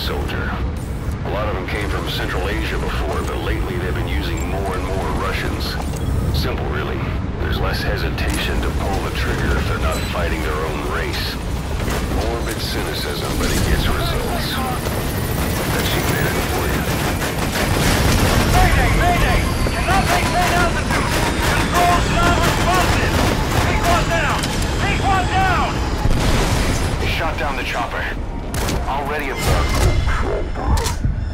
soldier. A lot of them came from Central Asia before, but lately they've been using more and more Russians. Simple, really. There's less hesitation to pull the trigger if they're not fighting their own race. Morbid cynicism, but it gets results. That cheap man for you. Mayday! Mayday! Cannot maintain altitude! Control's not responsive! Take one down! Take one down! Shot down the chopper. Already above.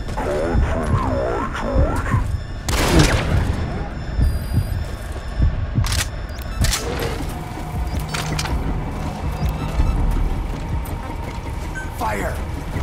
Fire!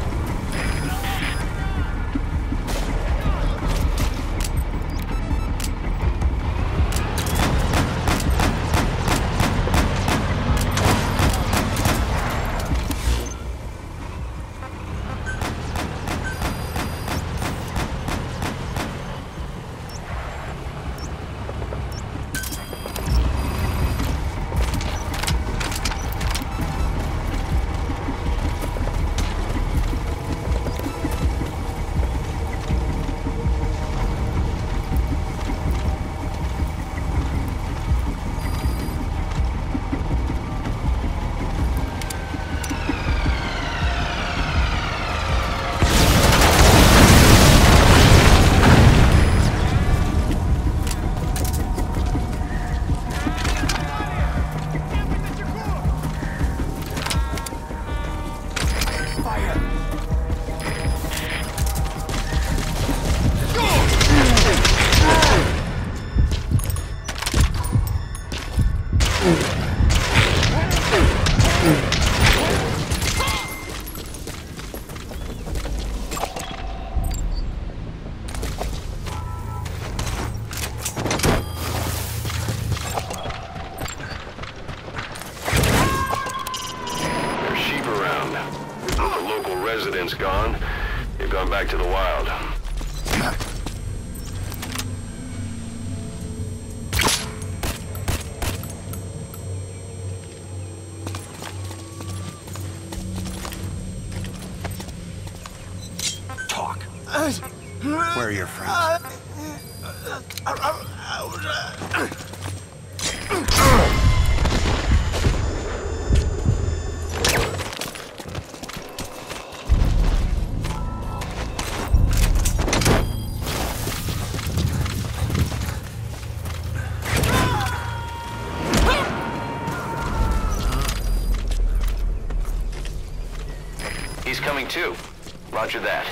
Residents gone. They've gone back to the wild. Talk. Where are your friends? He's coming too. Roger that.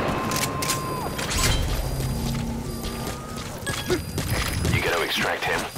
Extract him.